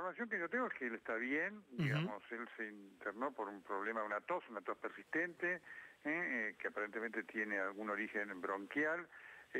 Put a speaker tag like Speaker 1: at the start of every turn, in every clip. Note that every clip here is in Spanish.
Speaker 1: información que yo tengo es que él está bien, digamos, él se internó por un problema, una tos persistente, que aparentemente tiene algún origen bronquial,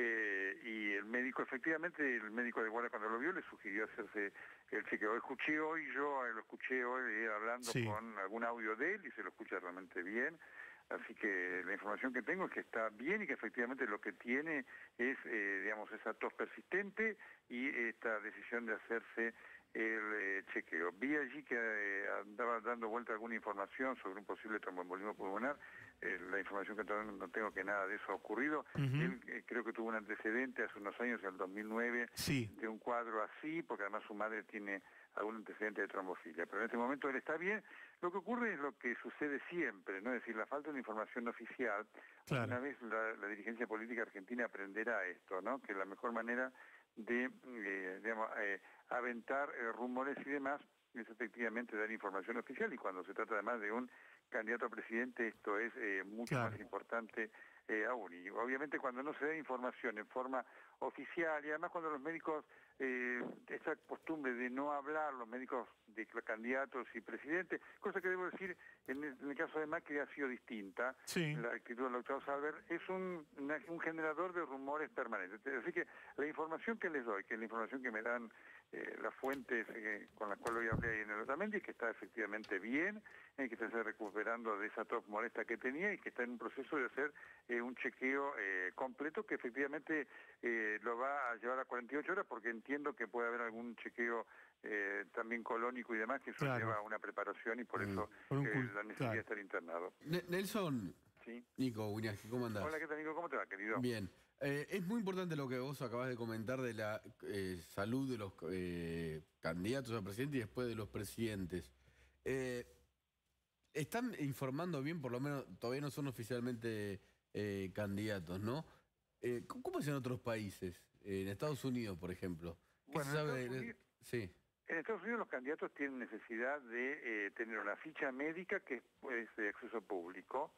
Speaker 1: y el médico, efectivamente, el médico de guardia cuando lo vio le sugirió hacerse el chequeo. Lo escuché hoy hablando con algún audio de él y se lo escucha realmente bien. Así que la información que tengo es que está bien y que efectivamente lo que tiene es, digamos, esa tos persistente y esta decisión de hacerse el chequeo. Vi allí que andaba dando vuelta alguna información sobre un posible tromboembolismo pulmonar. La información que no tengo que nada de eso ha ocurrido. Él creo que tuvo un antecedente hace unos años, en el 2009, de un cuadro así, porque además su madre tiene algún antecedente de trombofilia, pero en este momento él está bien. Lo que ocurre es lo que sucede siempre, ¿no? Es decir, la falta de información oficial. Una vez la dirigencia política argentina aprenderá esto, ¿no? Que la mejor manera de, digamos, aventar rumores y demás es efectivamente dar información oficial, y cuando se trata además de un candidato a presidente esto es mucho más importante aún. Y obviamente cuando no se da información en forma oficial, y además cuando los médicos, esa costumbre de no hablar, los médicos de candidatos y presidentes, cosa que debo decir, en el caso de Macri ha sido distinta, la actitud del doctor Salver, es un generador de rumores permanentes. Así que la información que les doy, que es la información que me dan las fuentes con las cuales hoy hablé en el Otamendi, que está efectivamente bien, que está recuperando de esa tos molesta que tenía y que está en un proceso de hacer un chequeo completo, que efectivamente lo va a llevar a 48 horas, porque entiendo que puede haber algún chequeo también colónico y demás, que eso lleva una preparación y por eso la necesidad de estar internado.
Speaker 2: Nelson, Nico Wiñaski, ¿cómo andás?
Speaker 1: Hola, ¿qué tal, Nico? ¿Cómo te va, querido?
Speaker 2: Bien. Es muy importante lo que vos acabas de comentar de la salud de los candidatos a presidente y después de los presidentes. Están informando bien, por lo menos todavía no son oficialmente candidatos, ¿no? ¿Cómo es en otros países? En Estados Unidos, por ejemplo. ¿Qué se sabe?
Speaker 1: En Estados Unidos los candidatos tienen necesidad de tener una ficha médica que es de acceso público,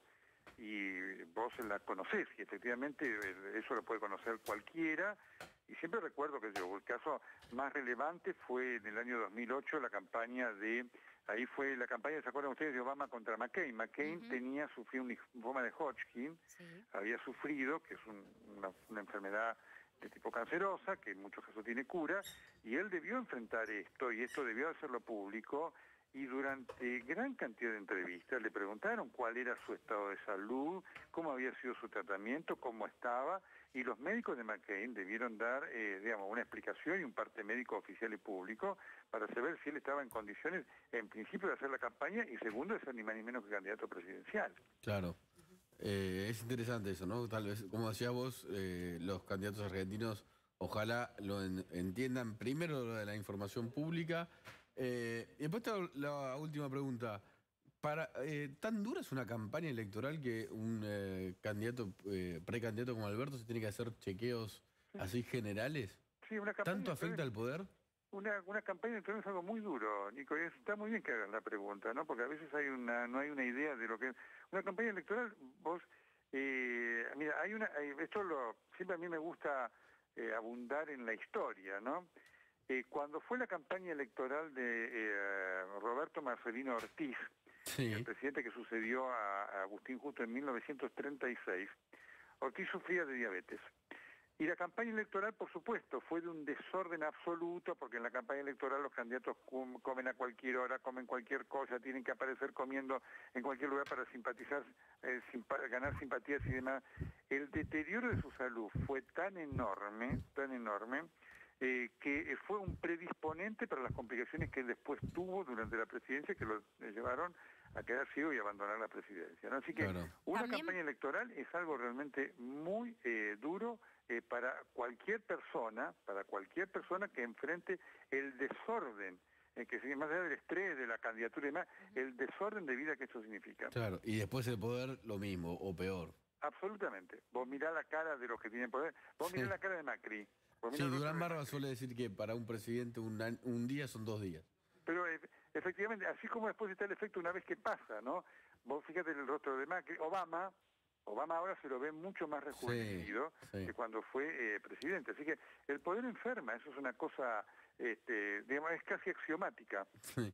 Speaker 1: y vos la conocés, y efectivamente eso lo puede conocer cualquiera. Y siempre recuerdo que el caso más relevante fue en el año 2008, la campaña ahí fue la campaña, ¿se acuerdan ustedes?, de Obama contra McCain. McCain sufrió un linfoma de Hodgkin, había sufrido, que es una enfermedad de tipo cancerosa, que en muchos casos tiene cura, y él debió enfrentar esto, y esto debió hacerlo público, y durante gran cantidad de entrevistas le preguntaron cuál era su estado de salud, cómo había sido su tratamiento, cómo estaba, y los médicos de McCain debieron dar, digamos, una explicación y un parte médico oficial y público para saber si él estaba en condiciones, en principio, de hacer la campaña, y segundo, de ser ni más ni menos que candidato presidencial.
Speaker 2: Claro. Es interesante eso, ¿no? Tal vez, como decías vos, los candidatos argentinos ojalá lo entiendan primero, lo de la información pública. Y después la última pregunta. ¿Tan dura es una campaña electoral que un candidato, precandidato como Alberto se tiene que hacer chequeos así generales?
Speaker 1: Una campaña.
Speaker 2: ¿Tanto afecta al poder?
Speaker 1: Una campaña electoral es algo muy duro, Nico, y está muy bien que hagan la pregunta, ¿no? Porque a veces no hay una idea de lo que es. Una campaña electoral, vos, mira, siempre a mí me gusta abundar en la historia, ¿no? Cuando fue la campaña electoral de Roberto Marcelino Ortiz, el presidente que sucedió a Agustín Justo en 1936, Ortiz sufría de diabetes. Y la campaña electoral, por supuesto, fue de un desorden absoluto, porque en la campaña electoral los candidatos comen a cualquier hora, comen cualquier cosa, tienen que aparecer comiendo en cualquier lugar para simpatizar, ganar simpatías y demás. El deterioro de su salud fue tan enorme, que fue un predisponente para las complicaciones que él después tuvo durante la presidencia, que lo llevaron a quedar ciego y abandonar la presidencia, ¿no? Así que una campaña electoral es algo realmente muy duro para cualquier persona que enfrente el desorden, que más allá del estrés, de la candidatura y demás, el desorden de vida que eso significa.
Speaker 2: Claro, y después el poder lo mismo, o peor.
Speaker 1: Absolutamente. Vos mirá la cara de los que tienen poder, vos mirá la cara de Macri.
Speaker 2: Sí, Durán Barba suele decir que para un presidente un día son 2 días.
Speaker 1: Pero efectivamente, así como después está el efecto una vez que pasa, ¿no? Vos fíjate en el rostro de Macri. Obama ahora se lo ve mucho más rejuvenecido que cuando fue presidente. Así que el poder enferma, eso es una cosa digamos, es casi axiomática.
Speaker 2: Sí.